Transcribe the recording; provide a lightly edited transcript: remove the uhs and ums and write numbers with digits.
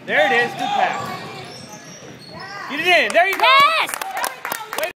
There it is, good pass. Get it in, there you go. Yes!